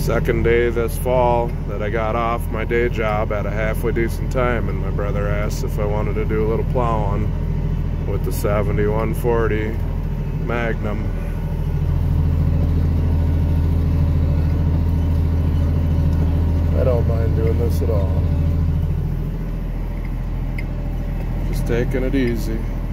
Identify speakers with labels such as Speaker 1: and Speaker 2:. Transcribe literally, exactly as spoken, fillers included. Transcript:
Speaker 1: Second day this fall that I got off my day job at a halfway decent time, and my brother asked if I wanted to do a little plowing with the seventy-one forty Magnum. I don't mind doing this at all. Just taking it easy.